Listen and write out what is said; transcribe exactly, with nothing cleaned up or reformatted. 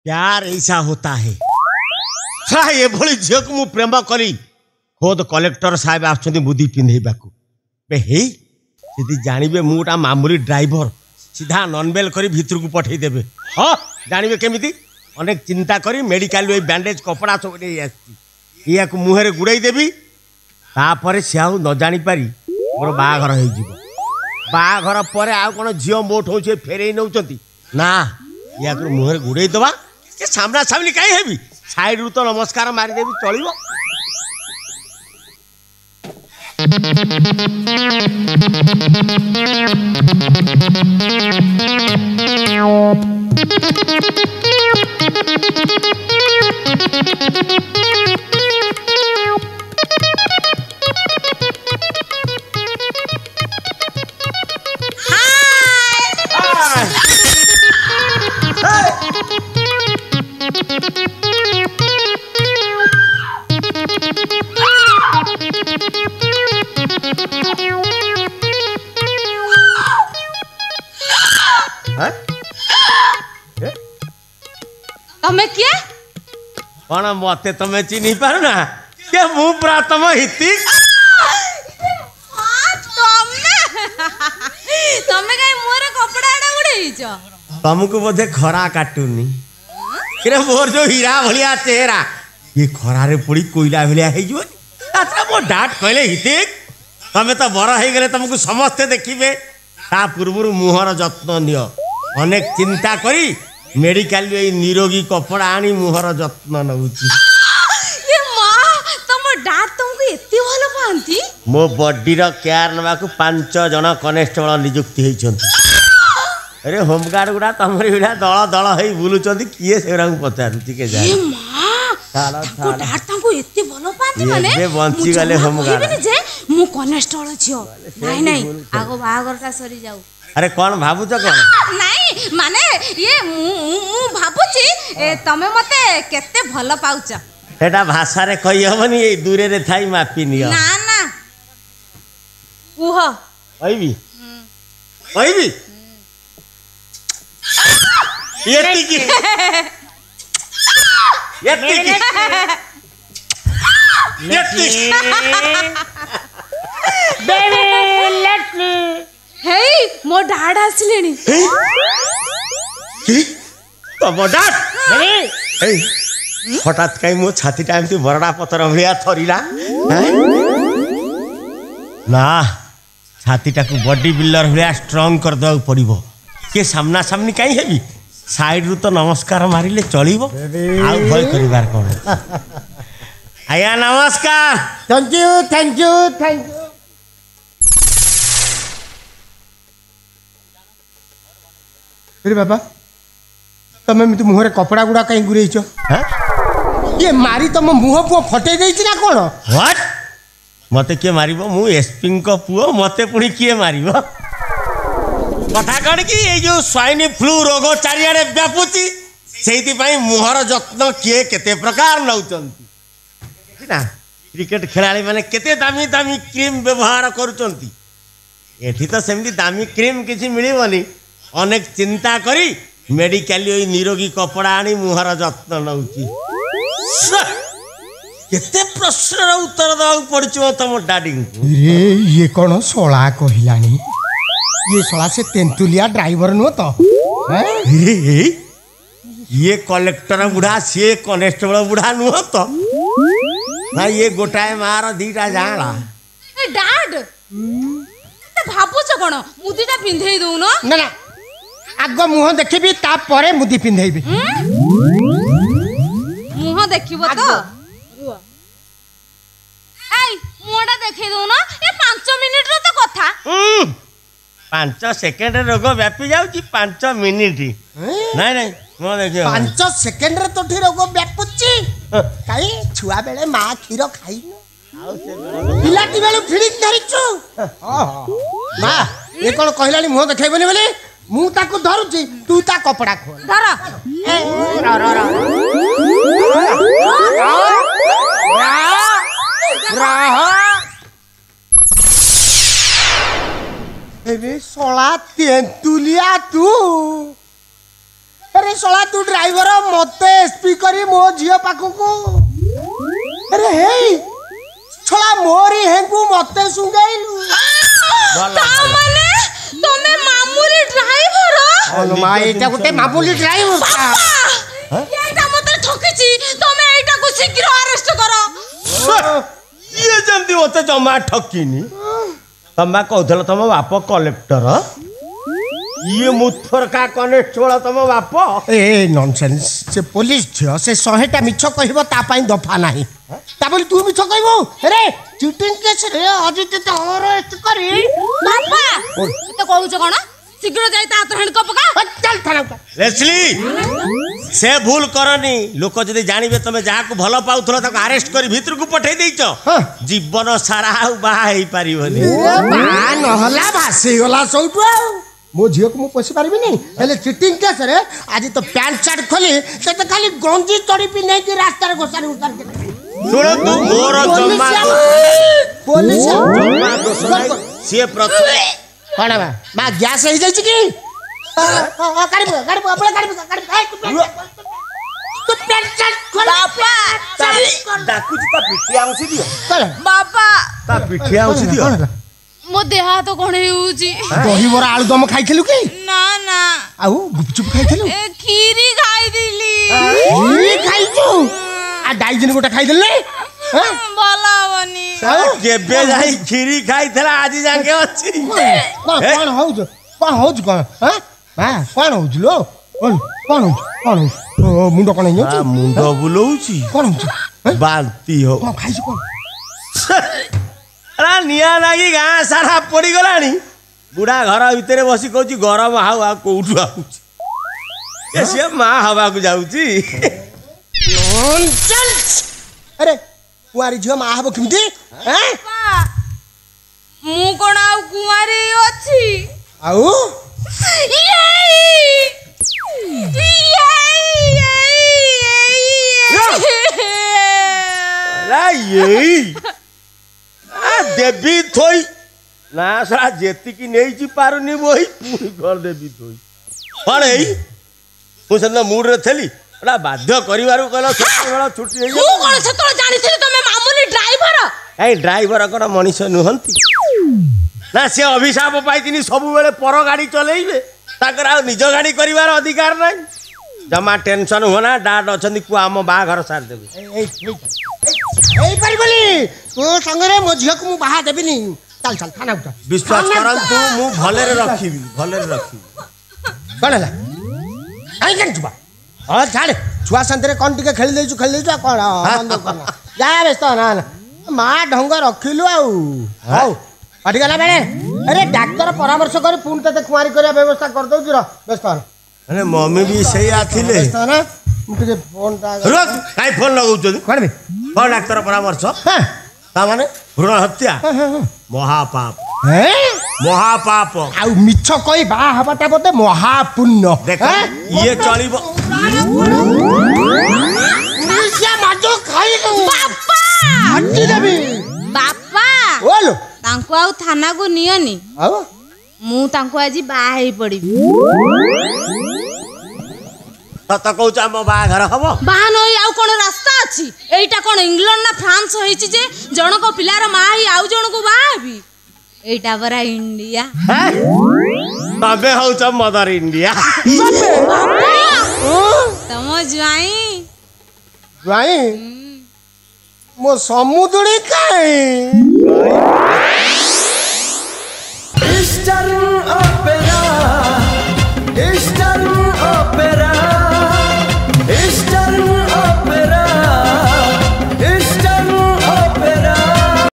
प्यार ऐसा होता है ये भली झील को मु प्रेम करी खुद कलेक्टर साहेब आसुँच बुद्धि पिंधेबा यदि जानवे मुटा मामूली ड्राइवर सीधा नॉनवेल करी भितर को पठेदेवे हाँ जानवे केमिति अनेक चिंता करी मेडिकल बैंडेज कपड़ा सब नहीं या मुहर गुड़ाई देवी तापर सी आउ न जानी पारी मोर बाघर हो बाघर पर आउ कौन झील मोट हो फेरे नौ ना या मुहर गुड़ाई दबा सामना सामनी कहीं हेबी साइड रू तो नमस्कार मारिदेवी चलो तमे किए कौन मते तमे चिन्ह पार ना के मु प्रातम हिति तमे तमे काई मोरे कपड़ा आडा उड़ेइछ तुमको बोधे खरा काटुनी रे मोर जो हीरा भलिया चेहरा ये खरा रे पड़ी कोयला भलिया हे जो तात्रा मो डाट कहले हिति तमे तो बड़ हे गेले तुमको समस्त देखिबे ता पूर्व मुहर जत्न नियो अनेक चिंता करी मेडिकल निरोगी कपड़ा आनी मुहर जत्न नउची ये मां तुम डाट तुमको एते भलो पांती मो बॉडी रो केयर नबा को पांच जन कनेस्टेबल नियुक्ति हेचंती अरे होमगार्ड गुडा तमरी गुडा दल दल हेई बुलुचंती किए सेरा को पचारुती के जाय ये मां ताला ताला डाट तुमको एते भलो पांती माने ये बंची गले होमगार्ड जे मु कनेस्टेबल छियो नहीं नहीं आगो बाहागर का सरी जाऊ अरे कौन भाबुच कौन नहीं माने ये मु भाबुची तमे मते केते भलो पाउच सेटा भाषा रे कहि हबनी ए दूरे रे थाई मापी नियो ना ना कुह ओइबी ओइबी ये टिकी ये टिकी ये टिकी बेबी लेट मी हे मो डाड आसलेनी की तमो डाड बेबी ए हठात कहीं मो छाती टाइम ती बरडा पतर भलिया थरीला ना छाती टाकू बॉडी बिल्डर भलिया स्ट्रांग कर दो पड़िबो के सामना सामनी कहीं हेबी साइड रू तो नमस्कार मारिले चलिबो आ भय करिवार कोन आया नमस्कार thank you thank you thank you अरे बाबा तमे मित मुहरे कपड़ा गुडा कहीं गुरेइछ ये मारी तम मुह पुओ फटे देइछ ना कोन व्हाट मते के मारिबो मु एसपी को पुओ मते पुणी के मारिबो कथा कण की ए जो स्वाइन फ्लू रोग चारियाडे व्यापुची सेति पई मुहर जत्न किए केते प्रकार नउचंती ना क्रिकेट खेलाड़ी माने केते दामी दामी क्रीम व्यवहार करूचंती एठी तो सेमती दामी क्रीम किछि मिलिबनी अनेक चिंता करी मेडिकल निरोगी कपड़ा आनी मुहर जत्न नउची केते प्रश्न उत्तर दवा पड़छ तुम डाडी रे ये कौन सोला कहिलानी ये सोला से तेंतुलिया ड्राइवर नुह तो हैं ये कलेक्टर बुढ़ा सी कनेस्टेबल बुढ़ा नुह तो ना ये गोटाए मार दीटा जाला ए डाड ते भाबुछ कोन मुदीटा पिंधेई दउ न ना ना आग मुह देखिबी ता परे मुदी पिंधेइबी मुह देखिबो तो आई मुहटा देखै दउ न ए पाँच मिनिट रो तो कथा पांच सेकेंड रोग व्यापी जाऊँ पांच मिनिट नहीं नहीं मुह देखियो पांच सेकेंड रे तो रोग व्यापुची काई छुआ बेले माँ क्षीर खाइनु पिलाटी बेले फिडिंग धरिछु माँ ये कौन कहलानी मुह देखैबनी बोले मु ताको धरुची तू ता कपड़ा खोल धर ए रा रा रा रा एबे सोला तेंतुलिया तू अरे शला तू ड्राइवर मते एसपी करी मो झियो पाखकू अरे हे छला मोरी हेंकू मते सुंगाइलु ता माने तमे मामूली ड्राइवर अनु मा एटा गुटे मामूली ड्राइवर एटा मते ठकीची तमे एटा को शीघ्र अरेस्ट करो ये जल्दी होते जमा ठकीनी तमा कहथल तम बाप कलेक्टर ये मुथर का कनेस्टेबल तम बाप ए नॉनसेंस से पुलिस छियो से सहेटा मिछ कहबो ता पई दफा नाही ता बोली तू मिछ कहबो अरे चीटिंग केस रे अजित ते अरेस्ट करी बापा तो कहउछ कोन शीघ्र जाई ता हाथ हेंड पका चल थाना लेस्ली से भूल करनी लोक जदि जानिबे तमे जहा को भलो पाउथलो तक अरेस्ट करी भीतर को पठै देइछ जीवन सारा बा हेई परिबनी बा नहला भासी गला सौटु मो झियो को मु पसी पारबी नहीं हेले चीटिंग केस रे आज तो पैंट शर्ट खोली से तो खाली गंजी चढ़ी पी नहीं कि रास्ता रे गोसारी उतार के सुनो तू मोर जम्मा पुलिस जम्मा दोष नहीं से प्रथम कोना बा मा गैस हो जाई की गाड़ी गाड़ी अपने गाड़ी गाड़ी तू पैंट शर्ट खोल बापा डाकू ता पिठिया उसी दियो चल बापा ता पिठिया उसी दियो मो देहा तो कोन हेउची दही बरा आलू दम खाइथिलु की ना ना आउ गुपचुप खाइथिलु ए खीरी खाई दिली खीरी खाइछु आ डाइजन गोटा खाइ देले भला बनी केबे जाई खीरी खाइथला आज जाके अछि कोन कोन होउछ कोन होउछ कोन हां बा कोन होउछ लो कोन कोन होउछ कोन ओ मुंडो कोन हेउछ मुंडो बुलौची कोन होउछ बांती हो कोन खाइछु कोन अरे निया लागी गाँ सारा पड़ी गलानी बुढ़ा घर भितर बसी कहूँ गरम हावा कोठू आउची ए से माँ हवा को जाउची अरे कुआरी झियो माँ हबो किमती हैं मु कोन आउ कुमारी अछि आउ ये देवी थोई ना सारा जेती की नहीं जी पारुनी वही पूरी कर देवी थोई कौन है मु सन्ना मूड रे थेली एला बाध्य करिवारु कहला छुट्टी बेला छुट्टी हे मु कोन छतळ जानिथिली तमे मामूली ड्राइवर ए ड्राइवर कोन मनीष नुहंती ना से अभिशाप पाइतिनी सब बेले पर गाड़ी चलेइबे ताकर आ निज गाड़ी करिवार अधिकार नै जमा टेंशन होना डाड अछंदी को आम बा घर सार देबे ए परिबली तो संगरे मो झियो को मु बाहा देबिनी चल चल थाना उठा विश्वास करन तू मु भले रे रखिबी भले रे रखिबी कोनला आई कर छुबा हां छाड़ छुआ संतरे कोन टिके खेल देछु खेल देछु कोन बंद कोन जा व्यस्त ना ना मा ढंग रखिलु आउ हौ अटि गला बेले अरे डॉक्टर परामर्श कर पुन तते कुमारी करिया व्यवस्था कर दउ ज व्यस्त अरे मम्मी भी सही आथिले व्यस्त ना मुके फोन ता रुक काई फोन लगाउ छ कोन बे कोन डॉक्टर परामर्श हां ता माने भ्रूण हत्या महापाप हैं महापाप आउ मिछ कई बा हबाटा बते महापुण्य देख ये चलिबो पुलिसिया माजो खाई बापा हट्टी देबी बापा ओलो तांको आउ थाना को नियनी आउ मु तांको आजी बाहे पड़िबी तत कहूछ हम बाघर हबो बाहन होई आउ कोन रास्ता अछि एटा कोन इंग्लैंड ना फ्रांस होईची जे जणको पिलार माही आउ जणको बाहेबी एटा बरा इंडिया तबे होछ मदर इंडिया तम ज्वाई भाई मो समुद्री काई